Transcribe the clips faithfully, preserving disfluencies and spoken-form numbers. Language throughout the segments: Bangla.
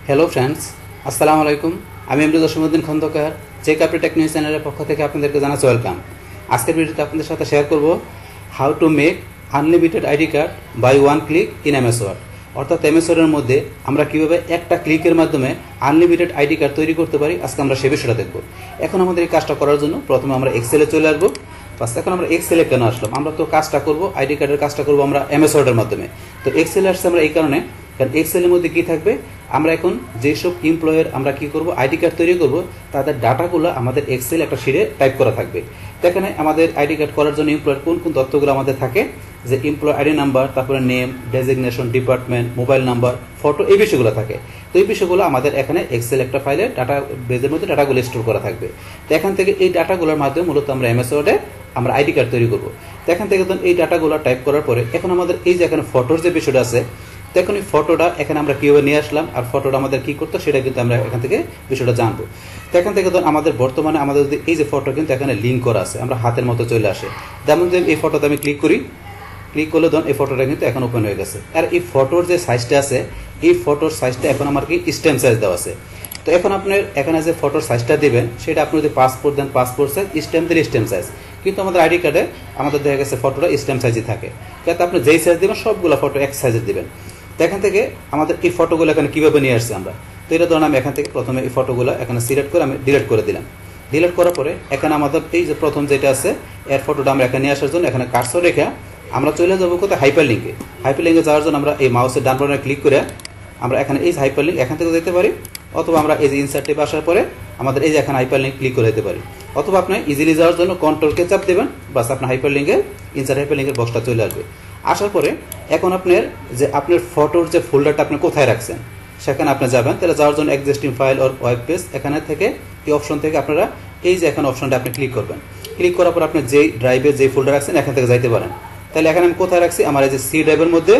হ্যালো ফ্রেন্ডস, আসসালামু আলাইকুম। আমি MD Jasimuddin Khandakar, check update tech news চ্যানেলের পক্ষ থেকে আপনাদেরকে জানাচ্ছি ওয়েলকাম। আজকের ভিডিওতে আপনাদের সাথে শেয়ার করব how to make unlimited ID card by one click in MS word. অর্থাৎ এমএস ওয়ার্ডের মধ্যে আমরা কীভাবে একটা ক্লিকের মাধ্যমে আনলিমিটেড আইডি কার্ড তৈরি করতে পারি, আজকে আমরা সে বিষয়টা দেখব। এখন আমাদের এই কাজটা করার জন্য প্রথমে আমরা এক্সেলে চলে আসবো। ফার্স্ট এখন আমরা এক্সেলে কেন আসলাম, আমরা তো কাজটা করব আইডি কার্ডের কাজটা করবো আমরা এমএস ওয়ার্ডের মাধ্যমে। তো এক্সেলে আসছে আমরা এই কারণে, কারণ এক্সেলের মধ্যে কী থাকবে, আমরা এখন যেসব এমপ্লয়ের আমরা কি করব আইডি কার্ড তৈরি করব তাদের ডাটাগুলো আমাদের এক্সেল একটা শিটে টাইপ করা থাকবে। তো এখানে আমাদের আইডি কার্ড করার জন্য এমপ্লয়ের কোন কোন তথ্যগুলো আমাদের থাকে, যে এমপ্লয় আইডি নাম্বার, তারপরে name, designation, department, mobile number, photo, এই বিষয়গুলো থাকে। তো এই বিষয়গুলো আমাদের এখানে এক্সেল একটা ফাইলে ডাটা বেজের মধ্যে ডাটাগুলো স্টোর করা থাকবে। তো এখান থেকে এই ডাটাগুলোর মাধ্যমে মূলত আমরা এমএস ওয়ার্ডে আমরা আইডি কার্ড তৈরি করব। তো এখান থেকে ধরুন এই ডাটাগুলো টাইপ করার পরে এখন আমাদের এই যে এখানে ফটোর যে বিষয়টা আছে, তো এখন এই ফটোটা এখানে আমরা কীভাবে নিয়ে আসলাম আর ফটোটা আমাদের কী করতো সেটা কিন্তু আমরা এখান থেকে বিষয়টা জানবো। তো এখান থেকে ধরুন আমাদের বর্তমানে আমাদের যদি এই যে ফটো কিন্তু এখানে লিঙ্ক করা আছে, আমরা হাতের মতো চলে আসে। যেমন যদি এই ফটোতে আমি ক্লিক করি, ক্লিক করলে ধরুন এই ফটোটা কিন্তু এখন ওপেন হয়ে গেছে। আর এই ফটোর যে সাইজটা আছে, এই ফটোর সাইজটা এখন আমার কি স্ট্যাম্প সাইজ দেওয়া আছে। তো এখন আপনার এখানে যে ফটোর সাইজটা দেবেন সেটা আপনি যদি পাসপোর্ট দেন পাসপোর্ট সাইজ, স্ট্যাম্প দিলে স্ট্যাম্প সাইজ। কিন্তু আমাদের আইডি কার্ডে আমাদের দেখা গেছে ফটোটা স্ট্যাম্প সাইজই থাকে, যাতে আপনি যেই সাইজ দেবেন সবগুলো ফটো এক সাইজের দেবেন। তো এখান থেকে আমাদের এই ফটোগুলো এখানে কীভাবে নিয়ে আসছে আমরা, তো এটা ধরুন আমি এখান থেকে প্রথমে এই ফটোগুলো এখানে সিলেক্ট করে আমি ডিলিট করে দিলাম। ডিলিট করার পরে এখানে আমাদের এই যে প্রথম যেটা আছে এর ফটোটা আমরা এখানে নিয়ে আসার জন্য এখানে কার্সর রেখে আমরা চলে যাবো কোথায়, হাইপার লিঙ্কে। হাইপার লিঙ্কে যাওয়ার জন্য আমরা এই মাউসের ডান বাটনে ক্লিক করে আমরা এখানে এই হাইপার লিঙ্ক এখান থেকে যেতে পারি, অথবা আমরা এই যে ইনসার্ট টেপে আসার পরে আমাদের এই যে এখানে হাইপার লিঙ্ক ক্লিক করে যেতে পারি, অথবা আপনি ইজিলি যাওয়ার জন্য কন্ট্রোলকে চাপ দেবেন, বাস আপনার হাইপার লিঙ্কের ইনসার্ট হাইপার লিঙ্কের বক্সটা চলে আসবে। আসার পরে এখন আপনার যে আপনার ফটোর যে ফোল্ডারটা আপনি কোথায় রাখছেন সেখানে আপনি যাবেন। তাহলে যাওয়ার জন্য existing file or web page, এখানে থেকে এই অপশন থেকে আপনারা এই যে এখানে অপশনটা আপনি ক্লিক করবেন। ক্লিক করার পর আপনি যেই ড্রাইভে যেই ফোল্ডার রাখছেন এখান থেকে যাইতে পারেন। তাহলে এখানে আমি কোথায় রাখছি, আমার এই যে সি ড্রাইভের মধ্যে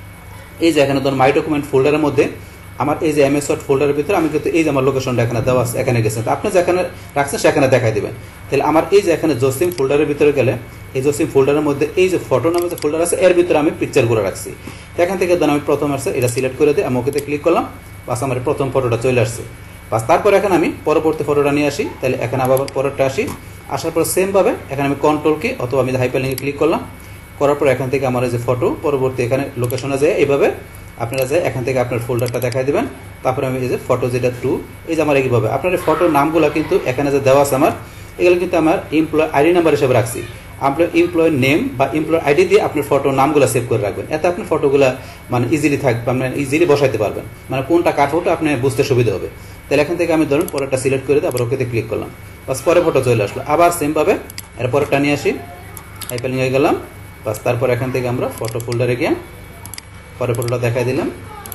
এই যে এখানে ধরুন মাই ডকুমেন্ট ফোল্ডারের মধ্যে আমার এই যে এমএস ওয়ার্ড ফোল্ডারের ভিতরে আমি কিন্তু এই যে আমার লোকেশনটা এখানে দেওয়া আছে, এখানে গেছেন। তো আপনি যেখানে রাখছেন সেখানে দেখাই দেবেন। তাহলে আমার এই যে এখানে জসিম ফোল্ডারের ভিতরে গেলে এই জসিম ফোল্ডারের মধ্যে এই যে ফটো নামে যে ফোল্ডার আছে এর ভিতরে আমি পিকচারগুলো রাখছি। তো এখান থেকে ধরুন আমি প্রথম আসছে এটা সিলেক্ট করে দিই, আমি ওকেতে ক্লিক করলাম, বাস আমার প্রথম ফটোটা চলে আসছে। বাস তারপর এখানে আমি পরবর্তী ফটোটা নিয়ে আসি। তাহলে এখানে আবার পরেরটা আসি, আসার পর সেমভাবে এখানে আমি কন্ট্রোল কি অথবা আমি হাইপার লিঙ্কে ক্লিক করলাম, করার পর এখান থেকে আমার এই যে ফটো পরবর্তী এখানে লোকেশনে যায় এইভাবে আপনারা যায় এখান থেকে আপনার ফোল্ডারটা দেখাই দেবেন। তারপরে আমি এই যে ফটো যেটা টু এই যে আমার এইভাবে আপনার এই ফটোর নামগুলো কিন্তু এখানে যে দেওয়া আছে আমার, এগুলো কিন্তু আমার এমপ্লয় আইডি নাম্বার হিসেবে রাখছি। আপনার এমপ্লয়ের নেম বা এমপ্লয় আইডি দিয়ে আপনার ফটোর নামগুলো সেভ করে রাখবেন, এতে আপনার ফটোগুলো মানে ইজিলি থাকবে, মানে ইজিলি বসাইতে পারবেন, মানে কোনটা কার ফটো আপনি বুঝতে সুবিধা হবে। তাহলে এখান থেকে আমি ধরুন পরেরটা সিলেক্ট করে দিই, আবার ওকেতে ক্লিক করলাম, বাস পরে ফটো চলে আসলো। আবার সেমভাবে এর পরেরটা নিয়ে আসি, হাইপার লিঙ্কে গেলাম, বাস তারপর এখান থেকে আমরা ফটো ফোল্ডারে গিয়ে পরে ফটোটা দেখাই দিলাম,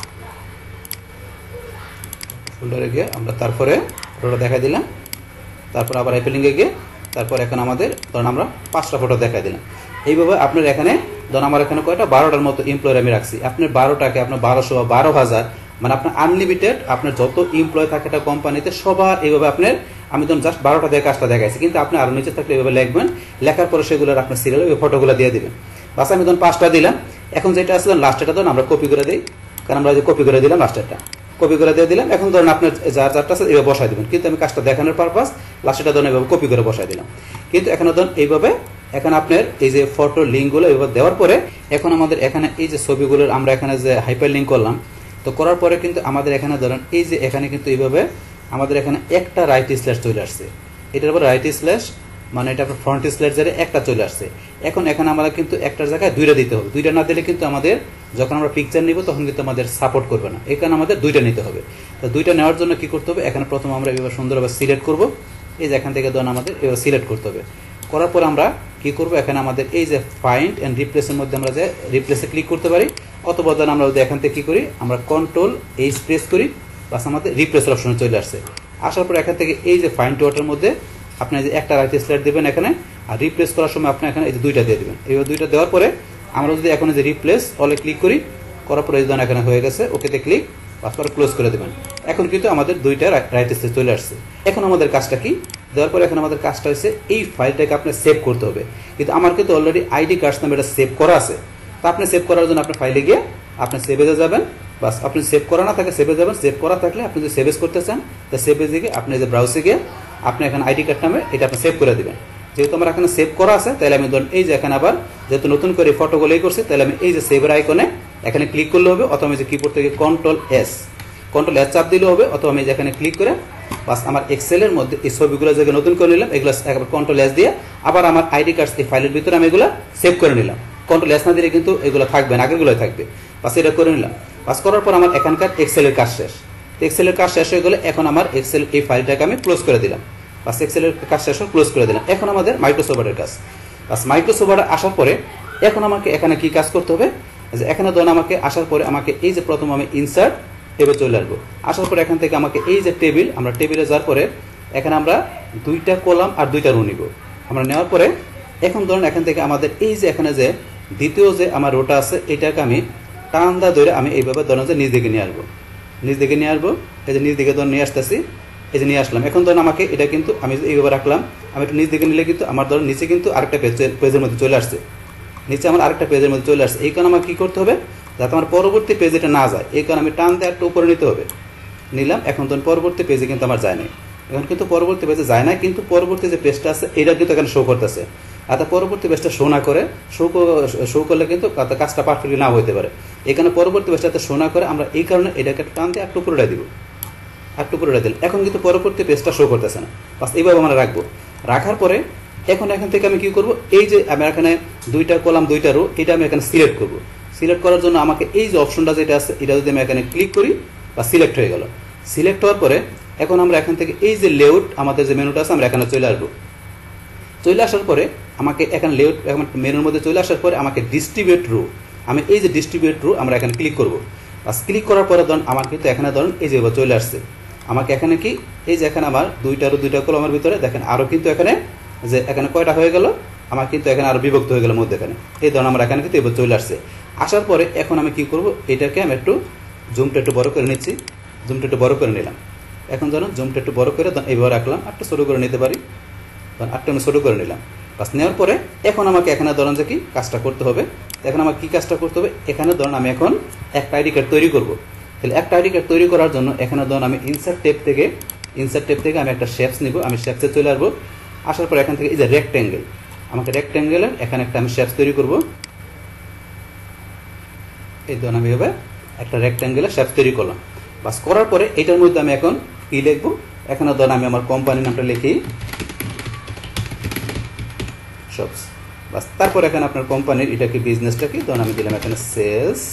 ফোল্ডারে গিয়ে আমরা তারপরে ফটোটা দেখাই দিলাম, তারপর আবার হাইপার লিঙ্কে গিয়ে তারপর এখন আমাদের ধরুন আমরা পাঁচটা ফটো দেখাই দিলাম। এইভাবে আপনার এখানে ধরুন আমার এখানে কয়টা বারোটার মতো এমপ্লয়ের আমি রাখছি। আপনার বারোটাকে আপনার বারোশো বা বারো হাজার মানে আপনার আনলিমিটেড আপনার যত এমপ্লয় থাকে একটা কোম্পানিতে সবার এইভাবে আপনার আমি ধরুন জাস্ট বারোটা দিয়ে কাজটা দেখাইছি, কিন্তু আপনি আরও নিচে থাকলে এইভাবে লিখবেন, লেখার পরে সেগুলোর আপনার সিরিয়ালে ওই ফটোগুলো দিয়ে দেবেন। বাস আমি ধরুন পাঁচটা দিলাম। এখন যেটা আসলে লাস্টেরটা ধরুন আমরা কপি করে দিই, কারণ আমরা যে কপি করে দিলাম লাস্টেরটা কপি করে দিয়ে দিলাম। এখন ধরুন আপনার যার যারটা আছে এইভাবে বসাই দেবেন, কিন্তু আমি কাজটা দেখানোর পারপাস লাস্টেরটা ধরুন এইভাবে কপি করে বসাই দিলাম। কিন্তু এখানে ধরুন এইভাবে এখন আপনার এই যে ফটোর লিঙ্কগুলো এইভাবে দেওয়ার পরে এখন আমাদের এখানে এই যে ছবিগুলোর আমরা এখানে যে হাইপার লিঙ্ক করলাম, তো করার পরে কিন্তু আমাদের এখানে ধরুন এই যে এখানে কিন্তু এইভাবে আমাদের এখানে একটা রাইট স্ল্যাশ চলে আসছে, এটার উপর রাইট স্ল্যাশ মানে এটা আপনার ফ্রন্ট স্ল্যাশ জারে একটা চলে আসছে। এখন এখানে আমাদের কিন্তু একটার জায়গায় দুইটা দিতে হবে, দুইটা না দিলে কিন্তু আমাদের যখন আমরা পিকচার নিব তখন কিন্তু আমাদের সাপোর্ট করবে না, এখানে আমাদের দুইটা নিতে হবে। তো দুইটা নেওয়ার জন্য কি করতে হবে, এখানে প্রথম আমরা এবার সুন্দরভাবে সিলেক্ট করব, এই যে এখান থেকে ধরুন আমাদের এবার সিলেক্ট করতে হবে। করার পর আমরা কি করব, এখানে আমাদের এই যে ফাইন্ড অ্যান্ড রিপ্লেসের মধ্যে আমরা যে রিপ্লেসে ক্লিক করতে পারি, অথবা ধরুন আমরা যদি এখান থেকে কী করি আমরা কন্ট্রোল এইচ প্রেস করি, বাস আমাদের রিপ্লেসের অপশনে চলে আসছে। আসার পর এখান থেকে এই যে ফাইন্ড ওয়াটার মধ্যে আপনি যে একটা রাইট স্ল্যাশ দেবেন এখানে, আর রিপ্লেস করার সময় আপনি এখানে এই যে দুইটা দিয়ে দেবেন। এইভাবে দুইটা দেওয়ার পরে আমরা যদি এখন যে রিপ্লেস অলে ক্লিক করি, করার পরে ধরুন এখানে হয়ে গেছে, ওকেতে ক্লিক, বাস পরে ক্লোজ করে দেবেন। এখন কিন্তু আমাদের দুইটা রাইট স্ল্যাশ চলে আসছে। এখন আমাদের কাজটা কি, দেওয়ার পরে এখন আমাদের কাজটা হচ্ছে এই ফাইলটাকে আপনি সেভ করতে হবে, কিন্তু আমার কিন্তু অলরেডি আইডি কার্ডস নামে এটা সেভ করা আছে। তা আপনি সেভ করার জন্য আপনার ফাইলে গিয়ে আপনি সেভে যাবেন, বাস আপনি সেভ করা না থাকে সেভে যাবেন, সেভ করা থাকলে আপনি যদি সেভেজ করতে চান তো সেভে গিয়ে আপনি যে ব্রাউজে গিয়ে আপনি এখানে আইডি কার্ড নামে এটা আপনি সেভ করে দেবেন। যেহেতু আমার এখানে সেভ করা আছে তাহলে আমি ধরুন এই যে এখানে আবার যেহেতু নতুন করে ফটোগুলোই করছি তাহলে আমি এই যে সেভের আইকনে এখানে ক্লিক করলে হবে, অথবা আমি যে কিবোর্ড থেকে কন্ট্রোল এস কন্ট্রোল এস চাপ দিলে হবে, অথবা আমি যেখানে ক্লিক করে বাস আমার এক্সেলের মধ্যে এই ছবিগুলো যেগুলো নতুন করে নিলাম এগুলো একবার কন্ট্রোল এস দিয়ে আবার আমার আইডি কার্ড এই ফাইলের ভিতরে আমি এগুলো সেভ করে নিলাম। কন্ট্রোল এস না দিলে কিন্তু এগুলো থাকবে না, আগেরগুলোই থাকবে। বাস এটা করে নিলাম। বাস করার পর আমার এখানকার এক্সেলের কাজ শেষ। এক্সেলের কাজ শেষ হয়ে গেলে এখন আমার এক্সেল এই ফাইলটাকে আমি ক্লোজ করে দিলাম। বাস এক্সেলের কাজ শেষ হয়ে ক্লোজ করে দিলাম। এখন আমাদের মাইক্রোসফট ওয়ার্ডের কাজ। বাস মাইক্রোসফট ওয়ার্ডে আসার পরে এখন আমাকে এখানে কি কাজ করতে হবে, যে এখানে ধরুন আমাকে আসার পরে আমাকে এই যে প্রথম আমি ইনসার্ট টেবিল চলে আসবো। আসার পরে এখান থেকে আমাকে এই যে টেবিল, আমরা টেবিলে যাওয়ার পরে এখানে আমরা দুইটা কলাম আর দুইটা রো নিব। আমরা নেওয়ার পরে এখন ধরুন এখান থেকে আমাদের এই যে এখানে যে দ্বিতীয় যে আমার রোটা আছে এটাকে আমি টান দা ধরে আমি এইভাবে ধরুন যে নিচ দিকে নিয়ে আসবো, নিচ দিকে নিয়ে আসবো। এই যে নিচ দিকে ধরুন নিয়ে আসতেছি, এই যে নিয়ে আসলাম। এখন ধরুন আমাকে এটা কিন্তু আমি এইভাবে রাখলাম, আমি একটু নিচ দিকে নিলে কিন্তু আমার ধরুন নিচে কিন্তু আরেকটা পেজ পেজের মধ্যে চলে আসছে, নিচে আমার আরেকটা পেজের মধ্যে চলে আসছে। এই কারণে আমার কী করতে হবে, যাতে আমার পরবর্তী পেজ এটা না যায়, এই কারণে আমি টান দিয়ে একটু উপরে নিতে হবে। নিলাম। এখন ধরুন পরবর্তী পেজে কিন্তু আমার যায় না, এখন কিন্তু পরবর্তী পেজে যায় না, কিন্তু পরবর্তী যে পেজটা আছে এটা কিন্তু এখানে শো করতেছে। আর পরবর্তী পেজটা শো না করে শো শো করলে কিন্তু কাজটা পারফেক্টলি না হইতে পারে। এখানে পরবর্তী পেজটাতে শো না করে আমরা এই কারণে এটাকে টান দিয়ে একটু উপরে দিব, একটু উপরে দিলাম। এখন কিন্তু পরবর্তী পেজটা শো করতেছে না। বাস এইভাবে আমরা রাখবো। রাখার পরে এখন এখান থেকে আমি কি করব, এই যে আমি এখানে দুইটা কলাম দুইটা রো এটা আমি এখানে সিলেক্ট করব। সিলেক্ট করার জন্য আমাকে এই যে অপশনটা যেটা আছে এটা যদি আমি এখানে ক্লিক করি বা সিলেক্ট হয়ে গেল। সিলেক্ট হওয়ার পরে এখন আমরা এখান থেকে এই যে লেআউট আমাদের যে মেনুটা আছে আমরা এখানে চলে আসবো। চলে আসার পরে আমাকে এখানে লেআউট মেনুর মধ্যে চলে আসার পরে আমাকে ডিস্ট্রিবিউট রো, আমি এই যে ডিস্ট্রিবিউট রো আমরা এখানে ক্লিক করব। বাস ক্লিক করার পরে ধরুন আমার কিন্তু এখানে ধরুন এই যে চলে আসছে। আমাকে এখানে কি এই যে এখানে আমার দুইটারও দুইটা কলমের ভিতরে দেখেন আরও কিন্তু এখানে যে এখানে কয়টা হয়ে গেল, আমার কিন্তু এখানে আরও বিভক্ত হয়ে গেল মধ্যে এখানে। এই ধরুন আমরা এখানে কিন্তু এবার চলে আসছে। আসার পরে এখন আমি কি করব, এটাকে আমি একটু জুমটা একটু বড় করে নিচ্ছি, জুমটা একটু বড় করে নিলাম। এখন ধরুন জুমটা একটু বড় করে এইভাবে রাখলাম, একটু ছোটো করে নিতে পারি, আটটা আমি ছোটো করে নিলাম। বাস নেওয়ার পরে এখন আমাকে এখানে ধরুন যে কি কাজটা করতে হবে, এখন আমার কী কাজটা করতে হবে, এখানে ধরুন আমি এখন একটা আইডি কার্ড তৈরি করব। তাহলে একটা আইডি কার্ড তৈরি করার জন্য এখানে ধরুন আমি ইনসার্ট টেপ থেকে ইনসার্ট টেপ থেকে আমি একটা শেপস নিব। আমি শেপসে চলে আসবো। আসার পর এখান থেকে এই যে রেক্ট্যাঙ্গেল, আমাকে রেক্ট্যাঙ্গেলের এখানে একটা আমি শেপস তৈরি করব। এই ধরুন আমি এভাবে একটা রেক্ট্যাঙ্গেলের শেপস তৈরি করলাম। বাস করার পরে এটার মধ্যে আমি এখন কি লিখবো, এখানে ধরুন আমি আমার কোম্পানির নামটা লিখি শপস। বাস তারপর এখানে আপনার কোম্পানির এটা কি বিজনেসটা কি, ধরুন আমি দিলাম এখানে সেলস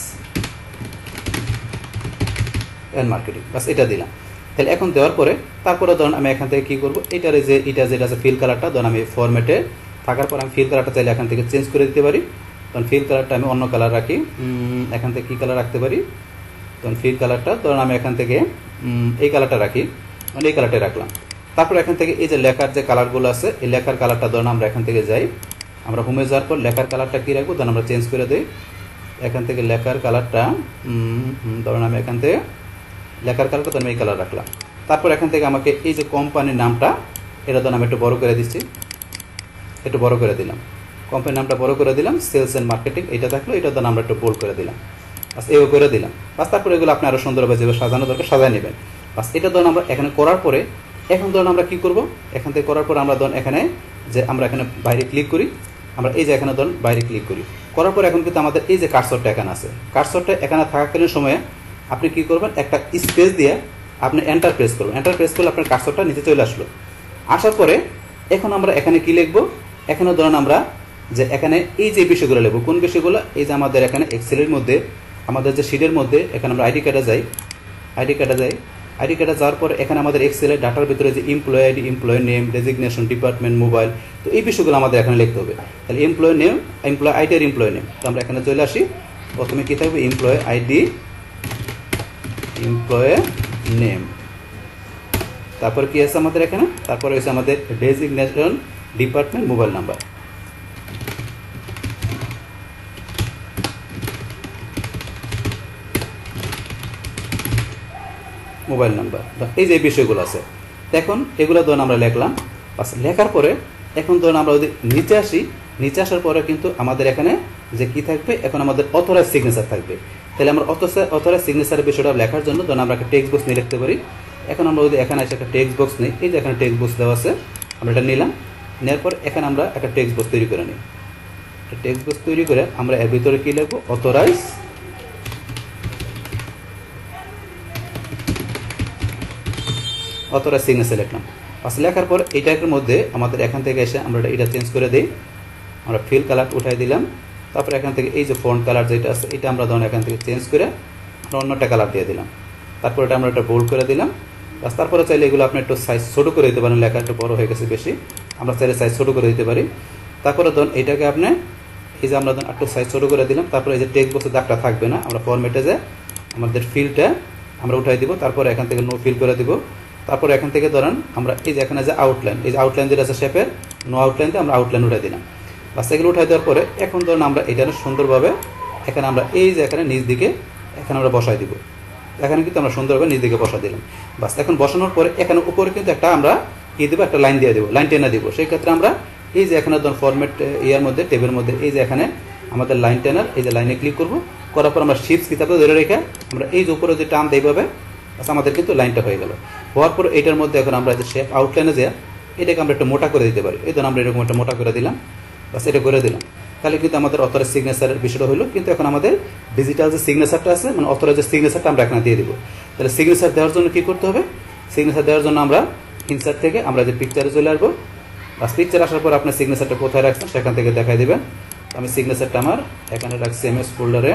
অ্যান্ড মার্কেটিং। বাস এটা দিলাম। তাহলে এখন দেওয়ার পরে তারপরে ধরুন আমি এখান থেকে কী করবো, এটার যে এটা যেটা আছে ফিল কালারটা ধরুন আমি ফরম্যাটে থাকার পর আমি ফিল কালারটা চাইলে এখান থেকে চেঞ্জ করে দিতে পারি। তখন ফিল কালারটা আমি অন্য কালার রাখি, এখান থেকে কী কালার রাখতে পারি, তখন ফিল কালারটা ধরুন আমি এখান থেকে এই কালারটা রাখি, মানে এই কালারটাই রাখলাম। তারপর এখান থেকে এই যে লেখার যে কালারগুলো আছে এই লেখার কালারটা ধরুন আমরা এখান থেকে যাই, আমরা হোমে যাওয়ার পর লেখার কালারটা কী রাখবো ধরুন আমরা চেঞ্জ করে দিই। এখান থেকে লেখার কালারটা ধরুন আমি এখান থেকে লেখার কালারটা ধরুন এই কালার রাখলাম। তারপর এখান থেকে আমাকে এই যে কোম্পানির নামটা এটা ধরুন আমি একটু বড় করে দিচ্ছি, একটু বড় করে দিলাম, কোম্পানির নামটা বড় করে দিলাম, সেলস অ্যান্ড মার্কেটিং এটা থাকলো, এটা ধরুন আমরা একটু বোল্ড করে দিলাম। বাস এও করে দিলাম। বাস তারপরে এগুলো আপনি আরও সুন্দরভাবে যেভাবে সাজানো দরকার সাজায় নেবেন। বাস এটা ধরুন আমরা এখানে করার পরে এখন ধরুন আমরা কী করবো, এখান থেকে করার পরে আমরা ধরুন এখানে যে আমরা এখানে বাইরে ক্লিক করি, আমরা এই যে এখানে ধরুন বাইরে ক্লিক করি, করার পর এখন কিন্তু আমাদের এই যে কার্সরটা এখানে আছে, কার্সরটা এখানে থাকাকালীন সময়ে আপনি কী করবেন, একটা স্পেস দিয়ে আপনি এন্টার প্রেস করবেন। এন্টার প্রেস করলে আপনার কার্সরটা নিচে চলে আসলো। আসার পরে এখন আমরা এখানে কি লিখবো, এখানে ধরুন আমরা যে এখানে এই যে বিষয়গুলো লিখবো, কোন বিষয়গুলো, এই যে আমাদের এখানে এক্সেলের মধ্যে আমাদের যে শিটের মধ্যে এখানে আমরা আইডি কার্ডে যাই, আইডি কার্ডে যাই আইডি কার্ডে যাওয়ার পরে এখানে আমাদের এক্সেলের ডাটার ভিতরে যে employee ID, employee name, designation, department, mobile, তো এই বিষয়গুলো আমাদের এখানে লিখতে হবে। তাহলে এমপ্লয় নেম, এমপ্লয় আইডি আর এমপ্লয় নেম, তো আমরা এখানে চলে আসি। প্রথমে কী থাকবে, এমপ্লয় আইডি, এমপ্লয় নেম, তারপর কি আছে আমাদের এখানে, তারপরে হচ্ছে আমাদের designation, department, mobile number. Mobile number এই যে বিষয়গুলো আছে, এখন এগুলো ধরুন আমরা লিখলাম। বাস লেখার পরে এখন ধরুন আমরা যদি নিচে আসি, নিচে আসার পরে কিন্তু আমাদের এখানে যে কি থাকবে, এখন আমাদের অথরাইজ সিগনেচার থাকবে। তাহলে আমরা অথরাইজ সিগনেচারের বিষয়টা লেখার জন্য ধরুন আমরা একটা টেক্সট বক্স নিয়ে লিখতে পারি। এখন আমরা যদি এখানে এসে একটা টেক্সট বক্স নিই, এই যে এখানে টেক্সট বক্স দেওয়া আছে, আমরা এটা নিলাম, নেওয়ার পর এখানে আমরা একটা টেক্সট বক্স তৈরি করে নিই। টেক্সট বক্স তৈরি করে আমরা এর ভিতরে কি লিখবো, অথরাইজ অথরাইজ সিগনেচার লিখলাম। পাশে লেখার পর এইটার মধ্যে আমাদের এখান থেকে এসে আমরা এটা চেঞ্জ করে দিই, আমরা ফিল কালার উঠাই দিলাম। তারপর এখান থেকে এই যে ফন্ট কালার যেটা আছে এটা আমরা ধরুন এখান থেকে চেঞ্জ করে আমরা অন্য একটা কালার দিয়ে দিলাম। তারপর এটা আমরা একটা বোল্ড করে দিলাম। বাস তারপরে চাইলে এগুলো আপনি একটু সাইজ ছোটো করে দিতে পারেন, লেখা একটু বড় হয়ে গেছে বেশি, আমরা চাইলে সাইজ ছোটো করে দিতে পারি। তারপরে ধরুন এটাকে আপনি এই যে আমরা ধরুন একটু সাইজ ছোটো করে দিলাম। তারপরে এই যে টেক্সট বক্সের দাগটা থাকবে না, আমরা ফরম্যাটে যে আমাদের ফিলটা আমরা উঠাই দিব, তারপরে এখান থেকে নো ফিল করে দিব। তারপরে এখান থেকে ধরেন আমরা এই যে এখানে যে আউটলাইন, এই যে আউটলাইন যেটা আছে শেপের, নো আউটলাইনতে আমরা আউটলাইন উঠাই দিলাম। বাস এগুলো উঠাই দেওয়ার পরে এখন ধরুন আমরা এটা সুন্দরভাবে এখানে আমরা এই যে এখানে নিচ দিকে এখানে আমরা বসাই দিব। এখানে কিন্তু আমরা সুন্দরভাবে নিচ দিকে বসা দিলাম। বাস এখন বসানোর পরে এখানে উপরে কিন্তু একটা আমরা কি দেবো, একটা লাইন দিয়ে দেবো, লাইন টেনে দিব। সেই ক্ষেত্রে আমরা এই যে এখানে ধরুন ফরম্যাট ইয়ার মধ্যে টেবের মধ্যে এই যে এখানে আমাদের লাইন টেনার, এই যে লাইনে ক্লিক করবো, করার পর আমরা শিপস কিতাবে ধরে রেখে আমরা এই যে উপরে যে টান এইভাবে, বাস আমাদের কিন্তু লাইনটা হয়ে গেল। হওয়ার পর এইটার মধ্যে এখন আমরা যে শেপ আউটলাইনে যে এটাকে আমরা একটু মোটা করে দিতে পারি। এই ধরুন আমরা এরকম একটা মোটা করে দিলাম, বাস এটা করে দিলাম। তাহলে কিন্তু আমাদের অথরাইজ সিগনেচারের বিষয়টা হলো। কিন্তু এখন আমাদের ডিজিটাল যে সিগনেচারটা আছে, মানে অথরাইজ সিগনেচারটা আমরা এখানে দিয়ে দিব। তাহলে সিগনেচার দেওয়ার জন্য কি করতে হবে, সিগনেচার দেওয়ার জন্য আমরা ইনসার্ট থেকে আমরা যে পিকচারে চলে আসবো। বাস পিকচার আসার পর আপনার সিগনেচারটা কোথায় রাখছেন সেখান থেকে দেখাই দেবেন। আমি সিগনেচারটা আমার এখানে রাখছি এম এস ফোল্ডারে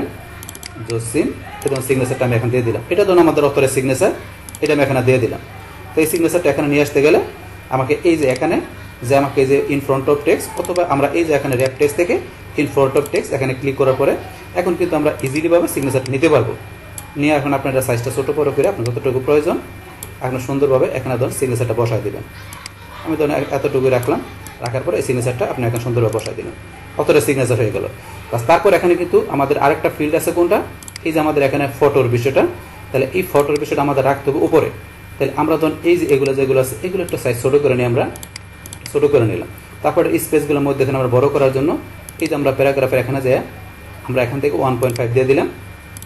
জসিম, এবং সিগনেচারটা আমি এখানে দিয়ে দিলাম। এটা ধরুন আমাদের অথরাইজ সিগনেচার, এটা আমি এখানে দিয়ে দিলাম। তো এই সিগনেচারটা এখানে নিয়ে আসতে গেলে আমাকে এই যে এখানে যে আমাকে যে ইন ফ্রন্ট অফ টেক্সট, অথবা আমরা এই যে এখানে র্যাপ টেক্সট থেকে ইন ফ্রন্ট অফ টেক্সট এখানে ক্লিক করার পরে এখন কিন্তু আমরা ইজিলিভাবে সিগনেচারটা নিতে পারবো। নিয়ে এখন আপনারা সাইজটা ছোটো বড়ো করে আপনার যতটুকু প্রয়োজন এখন সুন্দরভাবে এখানে ধরুন সিগনেচারটা বসাই দেবেন। আমি ধরুন এতটুকু রাখলাম, রাখার পরে এই সিগনেচারটা আপনি এখন সুন্দরভাবে বসাই দিলেন, অথরাইজ সিগনেচার হয়ে গেল। বাস তারপর এখানে কিন্তু আমাদের আরেকটা ফিল্ড আছে, কোনটা, এই যে আমাদের এখানে ফটোর বিষয়টা। তাহলে এই ফটোর বিষয়টা আমাদের রাখতে হবে উপরে। তাহলে আমরা ধরুন এই যে এগুলো যেগুলো আছে এগুলো একটু সাইজ ছোটো করে নিয়ে আমরা ছোটো করে নিলাম। তারপরে এই স্পেসগুলোর মধ্যে এখানে আমরা বড় করার জন্য এই যে আমরা প্যারাগ্রাফের এখানে যায় আমরা এখান থেকে ওয়ান পয়েন্ট ফাইভ দিয়ে দিলাম।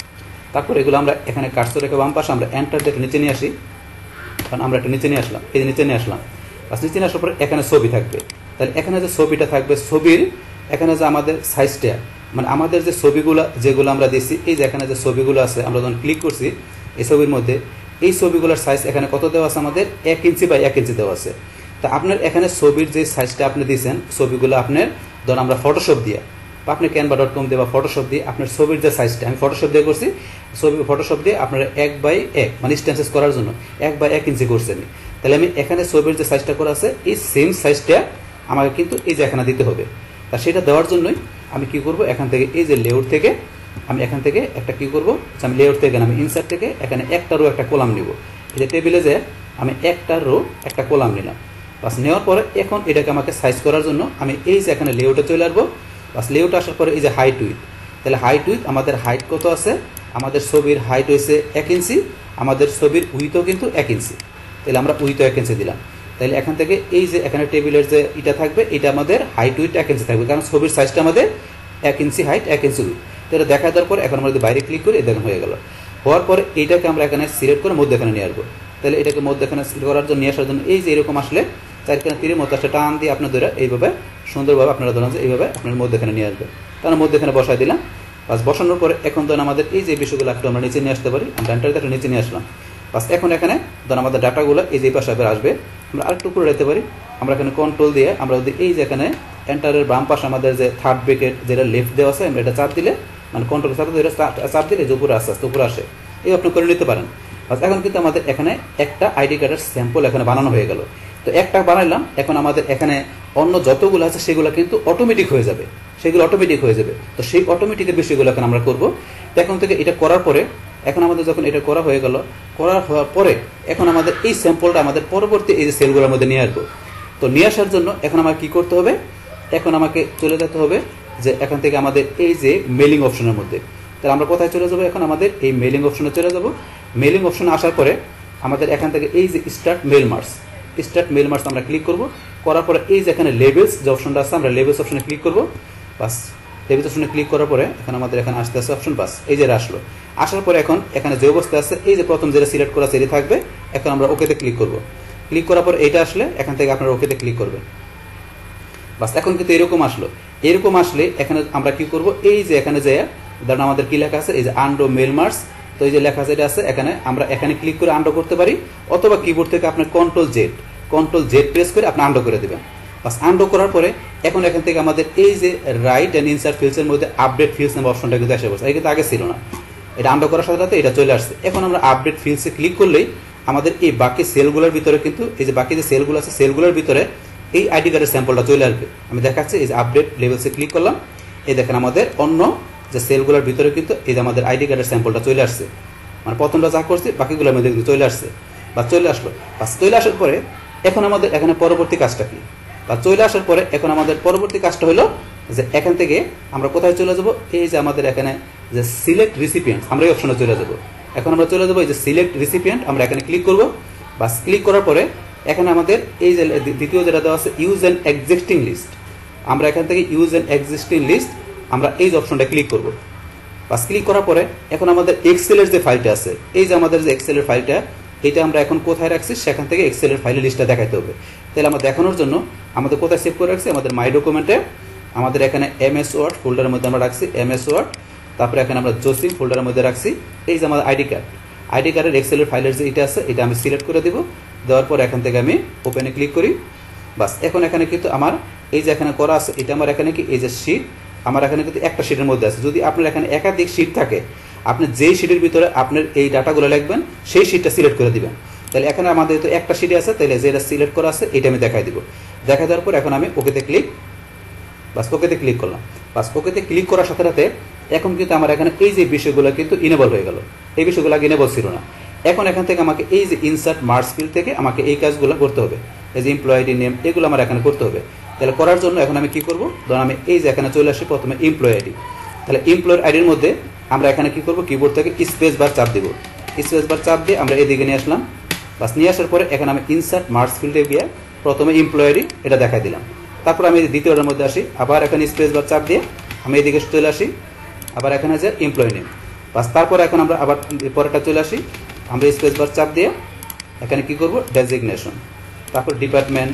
তারপর এগুলো আমরা এখানে কার্সর রেখে বাম পাশে আমরা এন্টার দিয়ে নিচে নিয়ে আসি, কারণ আমরা একটা নিচে নিয়ে আসলাম, এই যে নিচে নিয়ে আসলাম। বাস নিচে নিয়ে আসার পরে এখানে ছবি থাকবে। তাহলে এখানে যে ছবিটা থাকবে, ছবির এখানে যে আমাদের সাইজটা, মানে আমাদের যে ছবিগুলো যেগুলো আমরা দিচ্ছি, এই যে এখানে যে ছবিগুলো আছে আমরা যখন ক্লিক করছি এই ছবির মধ্যে, এই ছবিগুলোর সাইজ এখানে কত দেওয়া আছে, আমাদের এক ইঞ্চি বাই এক ইঞ্চি দেওয়া আছে। তা আপনার এখানে ছবির যে সাইজটা আপনি দিয়েছেন, ছবিগুলো আপনার ধরুন আমরা ফটোশপ দিয়ে বা আপনি ক্যানভা ডট কম দিয়ে বা ফটোশপ দিয়ে আপনার ছবির যে সাইজটা, আমি ফটোশপ দিয়ে করছি, ছবি ফটোশপ দিয়ে আপনারা এক বাই এক মানে স্ট্যান্সেস করার জন্য এক বাই এক ইঞ্চি করছেন। তাহলে আমি এখানে ছবির যে সাইজটা করা আছে এই সেম সাইজটা আমাকে কিন্তু এই যে এখানে দিতে হবে। তা সেটা দেওয়ার জন্যই আমি কি করব, এখান থেকে এই যে লেআউট থেকে আমি এখান থেকে একটা কি করব, আমি লেআউট থেকে আমি ইনসার্ট থেকে এখানে একটা রো একটা কলাম নিব। এই যে টেবিলে যে আমি একটা রো একটা কলাম নিলাম। বাস নেওয়ার পরে এখন এটাকে আমাকে সাইজ করার জন্য আমি এই যে এখানে লেআউটে চলে আসবো। বাস লেআউট আসার পরে এই যে হাইট উইথ, তাহলে হাইট উইথ আমাদের হাইট কত আছে, আমাদের ছবির হাইট হয়েছে এক ইঞ্চি, আমাদের ছবির উইথও কিন্তু এক ইঞ্চি। তাহলে আমরা উইথও এক ইঞ্চি দিলাম। তাহলে এখান থেকে এই যে এখানে টেবিলের যে এটা থাকবে এটা আমাদের হাইট উইথ এক ইঞ্চি থাকবে, কারণ ছবির সাইজটা আমাদের এক ইঞ্চি হাইট এক ইঞ্চি উইথ। তাহলে দেখা দেওয়ার পর এখন আমরা যদি বাইরে ক্লিক করি এই দেখুন হয়ে গেল। হওয়ার পরে এইটাকে আমরা এখানে সিলেক্ট করে মধ্যে এখানে নিয়ে আসবো। তাহলে এটাকে মধ্যে এখানে সিলেক্ট করার জন্য নিয়ে আসার জন্য এই যে এরকম আসলে চারখানে তীরের মতো আসলে টান দিয়ে আপনার ধরে এইভাবে সুন্দরভাবে আপনারা ধরেন যে এইভাবে আপনার মধ্যে এখানে নিয়ে আসবেন। তাহলে মধ্যে এখানে বসাই দিলাম। বাস বসানোর পরে এখন ধরেন আমাদের এই যে বিষয়গুলো একটু আমরা নিচে নিয়ে আসতে পারি, আমরা এন্টারটা একটু নিচে নিয়ে আসলাম। বাস এখন এখানে ধরেন আমাদের ডাটাগুলো এই যে পাশে আসবে, আমরা আরেকটু উপরে রাখতে পারি। আমরা এখানে কন্ট্রোল দিয়ে আমরা যদি এই যে এখানে এন্টারের বাম পাশে আমাদের যে থার্ড ব্রেকেট যেটা লেফট দেওয়া আছে আমরা এটা চাপ দিলে মানে কন্ট্রোল চাপ দিলে চাপ দিলে যে উপরে আসতে আস্তে উপরে আসে, এই আপনি করে নিতে পারেন। বাস এখন কিন্তু আমাদের এখানে একটা আইডি কার্ডের স্যাম্পল এখানে বানানো হয়ে গেল। তো একটা বানাইলাম, এখন আমাদের এখানে অন্য যতগুলো আছে সেগুলো কিন্তু অটোমেটিক হয়ে যাবে, সেগুলো অটোমেটিক হয়ে যাবে। তো সেই অটোমেটিকের বিষয়গুলো এখন আমরা করবো। তো এখন থেকে এটা করার পরে এখন আমাদের যখন এটা করা হয়ে গেল, করার হওয়ার পরে এখন আমাদের এই স্যাম্পলটা আমাদের পরবর্তী এই যে সেলগুলোর মধ্যে নিয়ে আসবো। তো নিয়ে আসার জন্য এখন আমাকে কী করতে হবে, এখন আমাকে চলে যেতে হবে যে এখান থেকে আমাদের এই যে মেলিং অপশনের মধ্যে। তাহলে আমরা কোথায় চলে যাবো, এখন আমাদের এই মেলিং অপশনে চলে যাব। মেলিং অপশনে আসার পরে আমাদের এখান থেকে এই যে start mail merge, start mail merge আমরা ক্লিক করব। করার পরে এই যে এখানে লেবেলস যে অপশনটা আছে আমরা লেবেলস অপশনে ক্লিক করব। বাস লেভেল অপশনে ক্লিক করার পরে এখন আমাদের এখানে আসতে আসতে অপশন পাস এই যে আসলো। আসার পরে এখন এখানে যে অবস্থা আছে এই যে প্রথম যেটা সিলেক্ট করা সেটি থাকবে। এখন আমরা ওকেতে ক্লিক করব। ক্লিক করার পর এইটা আসলে এখান থেকে আপনারা ওকেতে ক্লিক করবেন। বাস এখন কিন্তু এরকম আসলো। এরকম আসলে এখানে আমরা কি করব, এই যে এখানে যে ধরুন আমাদের কি লেখা আছে এই যে আন্ডো মেল মার্কস, তো এই যে লেখা যেটা আছে এখানে আমরা এখানে ক্লিক করে আন্ডো করতে পারি, অথবা কিবোর্ড থেকে আপনার control Z control Z press করে আপনি আন্ডো করে দেবেন। বাস আন্ডো করার পরে এখন এখান থেকে আমাদের এই যে রাইট অ্যান্ড ইনসার্ট ফিল্ডসের মধ্যে আপডেট ফিল্ডস নামে অপশনটা কিন্তু এসে বসে, এটা কিন্তু আগে ছিল না। এটা আন্ডো করার সাথে সাথে এটা চলে আসছে। এখন আমরা আপডেট ফিল্ডসে ক্লিক করলেই আমাদের এই বাকি সেলগুলোর ভিতরে কিন্তু এই যে বাকি যে সেলগুলো আছে সেলগুলোর ভিতরে এই আইডি কার্ডের স্যাম্পলটা চলে আসবে। আমি দেখাচ্ছি এই যে আপডেট লেভেলসে ক্লিক করলাম, এই দেখেন আমাদের অন্য যে সেলগুলোর ভিতরে কিন্তু এই যে আমাদের আইডি কার্ডের স্যাম্পলটা চলে আসছে। মানে প্রথমটা যা করছি বাকিগুলোর মধ্যে কিন্তু চলে আসছে বা চলে আসলো। বাস চলে আসার পরে এখন আমাদের এখানে পরবর্তী কাজটা কি, বা চলে আসার পরে এখন আমাদের পরবর্তী কাজটা হলো যে এখান থেকে আমরা কোথায় চলে যাব, এই যে আমাদের এখানে যে সিলেক্ট রিসিপিয়েন্ট আমরা এই অপশনে চলে যাব। এখন আমরা চলে যাবো এই যে সিলেক্ট রিসিপিয়েন্ট, আমরা এখানে ক্লিক করব। বাস ক্লিক করার পরে এখানে আমাদের এই যে দ্বিতীয় যেটা দেওয়া আছে ইউজ অ্যান্ড এক্সিস্টিং লিস্ট, আমরা এখান থেকে ইউজ অ্যান্ড এক্সিস্টিং লিস্ট আমরা এই যে অপশনটা ক্লিক করব। বাস ক্লিক করার পরে এখন আমাদের এক্সেলের যে ফাইলটা আছে এই যে আমাদের যে এক্সেলের ফাইলটা এটা আমরা এখন কোথায় রাখছি, সেখান থেকে এক্সেলের ফাইলের লিস্টটা দেখাইতে হবে। তাহলে আমরা দেখানোর জন্য আমাদের কোথায় সেভ করে রাখছি, আমাদের মাই ডকুমেন্টে আমাদের এখানে এমএস ওয়ার্ড ফোল্ডারের মধ্যে আমরা রাখছি এমএস ওয়ার্ড, তারপরে এখানে আমরা জোসিং ফোল্ডারের মধ্যে রাখছি এই যে আমাদের আইডি কার্ড আইডি কার্ডের এক্সেলের ফাইলের যে এটা আছে এটা আমি সিলেক্ট করে দিব। দেওয়ার পর এখান থেকে আমি ওপেনে ক্লিক করি। বাস এখন এখানে কিন্তু আমার এই যে এখানে করা আছে এটা আমার এখানে কি এই যে শিট আমার এখানে কিন্তু একটা শিটের মধ্যে আছে। যদি আপনার এখানে একাধিক শিট থাকে আপনি যেই শিটের ভিতরে আপনার এই ডাটাগুলো লিখবেন সেই শিটটা সিলেক্ট করে দিবেন। তাহলে এখানে আমাদের তো একটা শিটে আছে, তাহলে যেটা সিলেক্ট করা আছে এটা আমি দেখাই দিব। দেখাই দেওয়ার পর এখন আমি ওকেতে ক্লিক, বাস ওকেতে ক্লিক করলাম। বাস ওকেতে ক্লিক করার সাথে সাথে এখন কিন্তু আমার এখানে এই যে বিষয়গুলো কিন্তু ইনেবল হয়ে গেল, এই বিষয়গুলো আগে ইনেবল ছিল না। এখন এখান থেকে আমাকে এই যে ইনসার্ট মার্কস ফিল্ড থেকে আমাকে এই কাজগুলো করতে হবে, এই যে এমপ্লয়ি নেম এগুলো আমার এখানে করতে হবে। তাহলে করার জন্য এখন আমি কি করব, ধরুন আমি এই যে এখানে চলে আসি প্রথমে এমপ্লয়ি আইডি, তাহলে এমপ্লয়ের আইডির মধ্যে আমরা এখানে কি করব, কিবোর্ড থেকে স্পেস বার চাপ দিব। স্পেস বার চাপ দিয়ে আমরা এদিকে নিয়ে আসলাম। বাস নিয়ে আসার পরে এখন আমি ইনসার্ট মার্কস ফিল্ডে গিয়ে প্রথমে এমপ্লয়ি আইডি এটা দেখাই দিলাম। তারপর আমি দ্বিতীয়টার মধ্যে আসি, আবার এখানে স্পেস বার চাপ দিয়ে আমি এদিকে চলে আসি, আবার এখানে যে এমপ্লয়ি নেম। বাস তারপর এখন আমরা আবার পরেরটা চলে আসি, আমরা স্পেস বার চাপ দিয়ে এখানে কি করব, ডেজিগনেশন, তারপর ডিপার্টমেন্ট,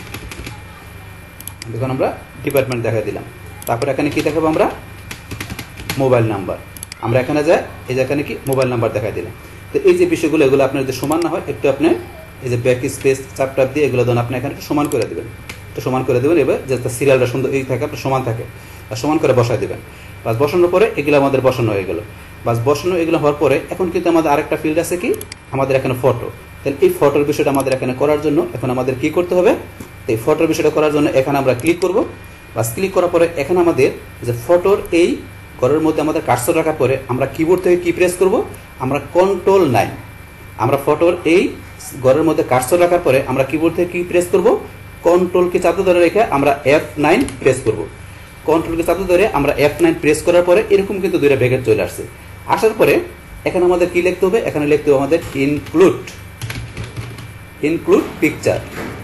দেখুন আমরা ডিপার্টমেন্ট দেখা দিলাম। তারপর এখানে কি দেখাবো, আমরা মোবাইল নাম্বার, আমরা এখানে যাই এই যে এখানে কি মোবাইল নাম্বার দেখা দিলাম। তো এই যে বিষয়গুলো এগুলো আপনার যদি সমান না হয় একটু আপনি এই যে ব্যাক স্পেস চাপ টাপ দিয়ে এগুলো ধরুন আপনি এখানে একটু সমান করে দেবেন, একটু সমান করে দেবেন, এবার যাতে সিরিয়ালটা সুন্দর এই থাকে আপনার সমান থাকে আর সমান করে বসায় দেবেন। বাস বসানোর পরে এগুলো আমাদের বসানো হয়ে গেল। বাস বসানো এগুলো হওয়ার পরে এখন কিন্তু আমাদের আরেকটা ফিল্ড আছে কি, আমাদের এখানে ফটো। তাহলে এই ফটোর বিষয়টা আমাদের এখানে করার জন্য এখন আমাদের কি করতে হবে, এই ফটোর বিষয়টা করার জন্য এখানে আমরা ক্লিক করব। বাস ক্লিক করার পরে এখানে আমাদের যে ফটোর এই ঘরের মধ্যে আমাদের কার্সর রাখার পরে আমরা কিবোর্ড থেকে কি প্রেস করব, আমরা কন্ট্রোল নাইন, আমরা ফটোর এই ঘরের মধ্যে কার্সর রাখার পরে আমরা কিবোর্ড থেকে কি প্রেস করব, কন্ট্রোলকে চাপতে ধরে রেখে আমরা এফ নাইন প্রেস করব। কন্ট্রোলকে চাপতে ধরে আমরা এফ নাইন প্রেস করার পরে এরকম কিন্তু দুইটা ব্র্যাকেট চলে আসছে। আসার পরে এখানে আমাদের কি লিখতে হবে, এখানে লিখতে হবে আমাদের include include picture.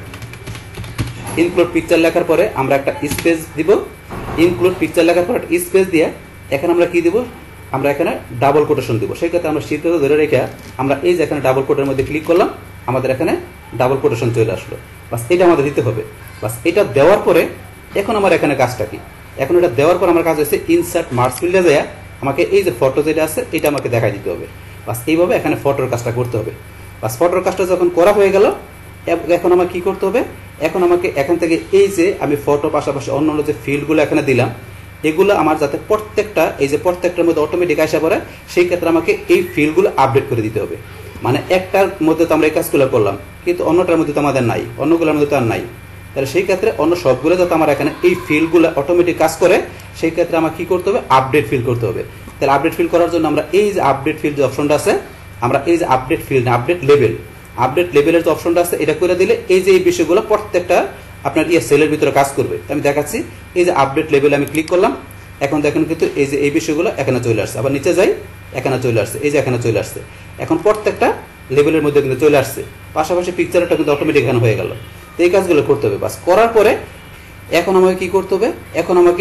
Include picture লেখার পরে আমরা একটা স্পেস দিব। ইনক্লুড পিকচার লেখার পর স্পেস দিয়ে এখানে আমরা কি দিব, আমরা এখানে ডাবল কোটেশন দিব। সেই ক্ষেত্রে আমরা শীতে ধরে রেখে আমরা এই যে এখানে ডাবল কোটের মধ্যে ক্লিক করলাম, আমাদের এখানে ডাবল কোটেশন চলে আসলো। বাস এটা আমাদের দিতে হবে। বাস এটা দেওয়ার পরে এখন আমার এখানে কাজটা কি, এখন এটা দেওয়ার পর আমার কাজ হচ্ছে ইনসার্ট মার্কস ফিল্ডে যায় আমাকে এই যে ফটো যেটা আছে এটা আমাকে দেখাই দিতে হবে। বাস এইভাবে এখানে ফটোর কাজটা করতে হবে। বাস ফটোর কাজটা যখন করা হয়ে গেল এখন আমার কি করতে হবে, এখন আমাকে এখান থেকে এই যে আমি ফটো পাশাপাশি অন্য অন্য যে ফিল্ডগুলো এখানে দিলাম এগুলো আমার যাতে প্রত্যেকটা এই যে প্রত্যেকটার মধ্যে অটোমেটিক আসা পড়ে সেই ক্ষেত্রে আমাকে এই ফিল্ডগুলো আপডেট করে দিতে হবে। মানে একটার মধ্যে তো আমরা এই কাজগুলো করলাম কিন্তু অন্যটার মধ্যে তো আমাদের নাই, অন্যগুলোর মধ্যে তো আর নাই। তাহলে সেই ক্ষেত্রে অন্য সবগুলো যাতে আমার এখানে এই ফিল্ডগুলো অটোমেটিক কাজ করে সেই ক্ষেত্রে আমার কি করতে হবে, আপডেট ফিল করতে হবে। তাহলে আপডেট ফিল করার জন্য আমরা এই যে আপডেট ফিল্ড যে অপশনটা আছে, আমরা এই যে আপডেট ফিল্ড আপডেট লেভেল আপডেট লেভেলের যে অপশনটা আছে এটা করে দিলে এই যে এই বিষয়গুলো প্রত্যেকটা আপনার ইয়ে সেলের ভিতরে কাজ করবে। আমি দেখাচ্ছি এই যে আপডেট লেভেলে আমি ক্লিক করলাম, এখন দেখেন কিন্তু এই যে এই বিষয়গুলো এখানে চলে আসছে। আবার নিচে যাই, এখানে চলে আসছে, এই যে এখানে চলে আসছে। এখন প্রত্যেকটা লেভেলের মধ্যে কিন্তু চলে আসছে, পাশাপাশি পিকচারটা কিন্তু অটোমেটিক এখানে হয়ে গেল। তো এই কাজগুলো করতে হবে। বাস করার পরে এখন আমাকে কি করতে হবে, এখন আমাকে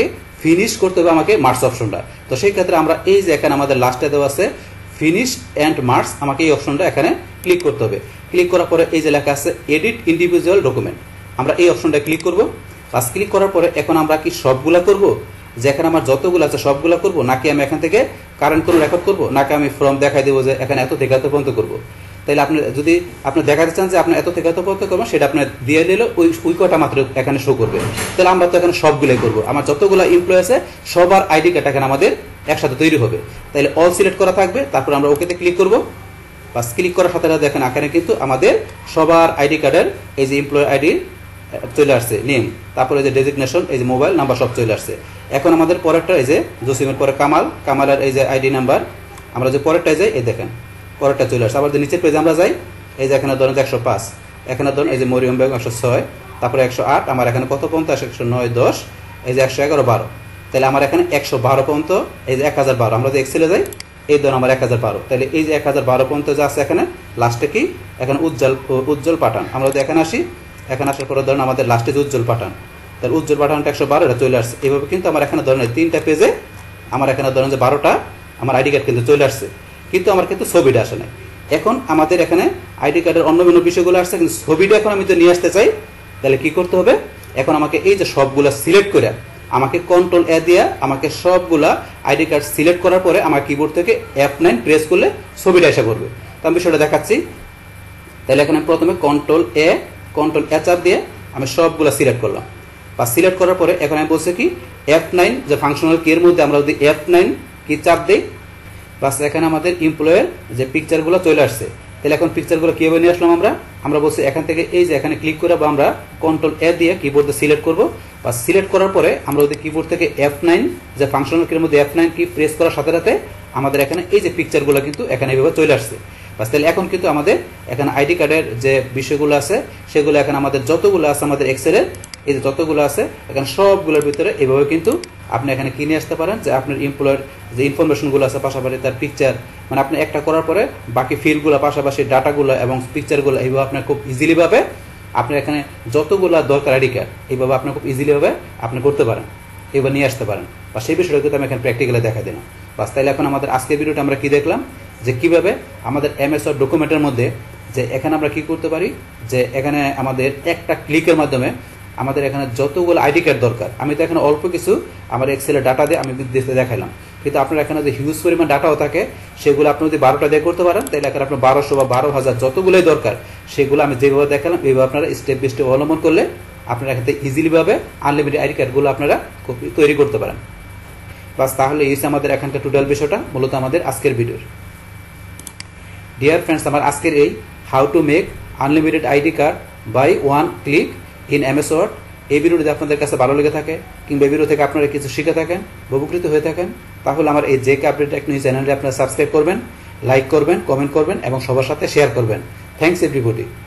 ফিনিশ করতে হবে আমাকে মার্কস অপশনটা। তো সেই ক্ষেত্রে আমরা এই যে এখানে আমাদের লাস্টে দেওয়া আছে ফিনিশ অ্যান্ড মার্কস, আমাকে এই অপশনটা এখানে ক্লিক করতে হবে। ক্লিক করার পরে এই যে লেখা আছে এডিট ইন্ডিভিজুয়াল ডকুমেন্ট, আমরা এই অপশনটা ক্লিক করব। বাস ক্লিক করার পরে এখন আমরা কি সবগুলা করব, যে এখানে আমার যতগুলো আছে সবগুলা করব, নাকি আমি এখান থেকে কারেন্ট কোনো রেকর্ড করব, নাকি আমি ফর্ম দেখাই দেবো যে এখানে এত থেকে এত পর্যন্ত করবো। তাইলে আপনি যদি আপনি দেখাতে চান যে আপনি এত থেকে এত পর্যন্ত করবেন, সেটা আপনার দিয়ে দিলে ওই ওই কটা মাত্র এখানে শো করবে। তাহলে আমরা তো এখানে সবগুলোই করবো, আমার যতগুলো এমপ্লয় আছে সবার আইডি কার্ড এখানে আমাদের একসাথে তৈরি হবে। তাহলে অল সিলেক্ট করা থাকবে, তারপর আমরা ওকেতে ক্লিক করব। বাস ক্লিক করার সাথে সাথে দেখেন এখানে কিন্তু আমাদের সবার আইডি কার্ডের এই যে এমপ্লয় আইডি চলে আসছে, নেম, তারপরে এই যে ডেজিগনেশন, এই যে মোবাইল নাম্বার সব চলে আসছে। এখন আমাদের পরেরটা এই যে জসিমের পরে কামাল, কামালের এই যে আইডি নাম্বার, আমরা যে পরেরটায় যাই এই দেখেন পরেরটা চলে আসছে। আবার যে নিচের পেজে আমরা যাই, এই যে এখানে ধরেন একশো পাঁচ, এখানে ধরেন এই যে মরিয়ম বেগম একশো ছয়, তারপরে একশো আট, আমার এখানে কত পর্যন্ত আসে একশো নয় দশ, এই যে একশো এগারো বারো। তাহলে আমার এখানে একশো বারো পর্যন্ত, এই যে এক হাজার বারো, আমরা যে এক্সেলে যাই এই ধরুন আমার এক হাজার বারো। তাহলে এই যে এক হাজার বারো পর্যন্ত যা আছে এখানে লাস্টে কি এখানে উজ্জ্বল উজ্জ্বল পাঠান, আমরা যদি এখানে আসি, এখানে আসার পরে ধরুন আমাদের লাস্টে যে উজ্জ্বল পাঠান, তাহলে উজ্জ্বল পাঠানটা একশো বারো এটা চলে আসছে। এইভাবে কিন্তু আমার এখানে ধরেন তিনটা পেজে আমার এখানে ধরেন যে বারোটা আমার আইডি কার্ড কিন্তু চলে আসছে, কিন্তু আমার কিন্তু ছবিটা আসে নাই। এখন আমাদের এখানে আইডি কার্ডের অন্য বিভিন্ন বিষয়গুলো আসছে, কিন্তু ছবিটা এখন আমি যদি নিয়ে আসতে চাই তাহলে কি করতে হবে, এখন আমাকে এই যে সবগুলা সিলেক্ট করে আমাকে কন্ট্রোল এ দিয়ে আমাকে সবগুলা আইডি কার্ড সিলেক্ট করার পরে আমার কিবোর্ড থেকে এফ নাইন প্রেস করলে ছবিটা এসে পড়বে। তো আমি বিষয়টা দেখাচ্ছি। তাহলে এখানে প্রথমে কন্ট্রোল এ কন্ট্রোল এ চাপ দিয়ে আমি সবগুলা সিলেক্ট করলাম। বা সিলেক্ট করার পরে এখন আমি বলছি কি এফ নাইন যে ফাংশনাল কি এর মধ্যে আমরা যদি এফ নাইন কি চাপ দিই, বাস এখানে আমাদের এমপ্লয়ের যে পিকচারগুলো চলে আসছে। তাহলে এখন পিকচারগুলো কীভাবে নিয়ে আসলাম আমরা আমরা বলছি এখান থেকে এই যে এখানে ক্লিক করে বা আমরা কন্ট্রোল এ দিয়ে কিবোর্ডে সিলেক্ট করব। বা সিলেক্ট করার পরে আমরা যদি কিবোর্ড থেকে এফ নাইন যে ফাংশনাল কির মধ্যে এফ নাইন কি প্রেস করার সাথে সাথে আমাদের এখানে এই যে পিকচারগুলো কিন্তু এখানে এইভাবে চলে আসছে। বাস তাহলে এখন কিন্তু আমাদের এখানে আইডি কার্ডের যে বিষয়গুলো আছে সেগুলো এখানে আমাদের যতগুলো আছে আমাদের এক্সেলের এই যে যতগুলো আছে এখানে সবগুলোর ভিতরে এইভাবে কিন্তু আপনি এখানে কিনে আসতে পারেন, যে আপনার এমপ্লয়ের যে ইনফরমেশনগুলো আছে পাশাপাশি তার পিকচার, মানে আপনি একটা করার পরে বাকি ফিল্ডগুলো পাশাপাশি ডাটাগুলো এবং পিকচারগুলো এইভাবে আপনার খুব ইজিলিভাবে আপনার এখানে যতগুলো দরকার আইডি কার্ড এইভাবে আপনি খুব ইজিলিভাবে আপনি করতে পারেন, এবার নিয়ে আসতে পারেন। বা সেই বিষয়টা কিন্তু আমি এখানে প্র্যাকটিক্যালি দেখা দিলাম। বাস তাহলে এখন আমাদের আজকের ভিডিওটা আমরা কি দেখলাম, যে কিভাবে আমাদের এমএস ওয়ার্ড ডকুমেন্টের মধ্যে যে এখানে আমরা কি করতে পারি, যে এখানে আমাদের একটা ক্লিকের মাধ্যমে আমাদের এখানে যতগুলো আইডি কার্ড দরকার, আমি তো এখানে অল্প কিছু আমার এক্সেলের ডাটা দিয়ে আমি দেখাইলাম, কিন্তু আপনার এখানে যে হিউজ পরিমাণ ডাটাও থাকে সেগুলো আপনি যদি বারোটা দিয়ে করতে পারেন তাহলে এখানে আপনার বারোশো বা বারো হাজার যতগুলোই দরকার সেগুলো আমি যেভাবে দেখালাম এইভাবে আপনারা স্টেপ বাই স্টেপ অবলম্বন করলে আপনারা এখান থেকে ইজিলিভাবে আনলিমিটেড আইডি কার্ডগুলো আপনারা তৈরি করতে পারেন। বাস তাহলে এই আমাদের এখানকার টোটাল বিষয়টা মূলত আমাদের আজকের ভিডিওর। ডিয়ার ফ্রেন্ডস, আমার আজকের এই how to make unlimited ID card by one click in MS word, এই ভিডিওটি আপনাদের কাছে ভালো লেগে থাকে কিংবা এই ভিডিও থেকে আপনারা কিছু শিখে থাকেন, উপকৃত হয়ে থাকেন, তাহলে আমার এই জেকে আপডেট টেকনোলজি চ্যানেলটি আপনারা সাবস্ক্রাইব করবেন, লাইক করবেন, কমেন্ট করবেন এবং সবার সাথে শেয়ার করবেন। Thanks everybody.